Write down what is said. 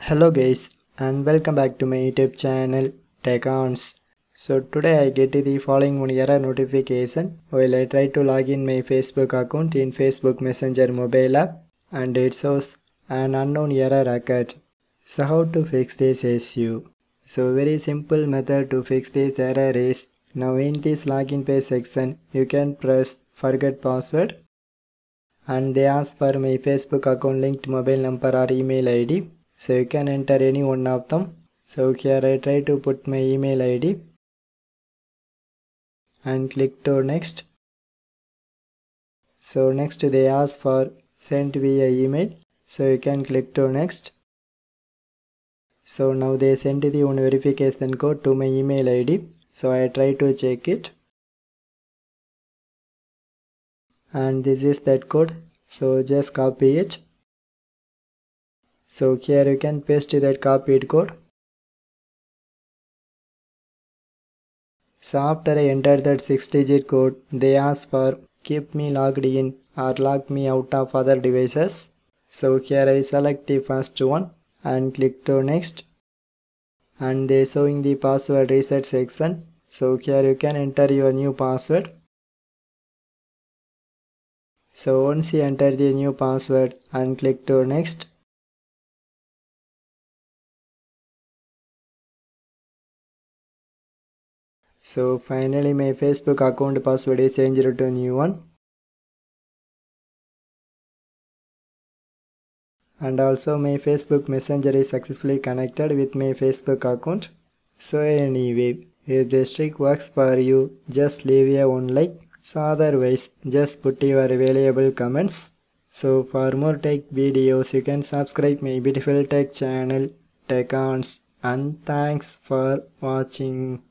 Hello guys and welcome back to my YouTube channel TechOns. So today I get the following one error notification while I try to log in my Facebook account in Facebook Messenger mobile app and it shows an unknown error occurred. So how to fix this issue? So very simple method to fix this error is now in this login page section you can press forget password and they ask for my Facebook account linked mobile number or email ID. So you can enter any one of them. So here I try to put my email ID and click to next. So next they ask for send via email. So you can click to next. So now they send the one verification code to my email ID. So I try to check it. And this is that code. So just copy it. So here you can paste that copied code. So after I enter that 6-digit code, they ask for keep me logged in or log me out of other devices. So here I select the first one and click to next. And they showing the password reset section. So here you can enter your new password. So once you enter the new password and click to next. So finally my Facebook account password is changed to a new one. And also my Facebook Messenger is successfully connected with my Facebook account. So anyway, if this trick works for you, just leave a one like. So otherwise, just put your valuable comments. So for more tech videos, you can subscribe my beautiful tech channel, TechOns, and thanks for watching.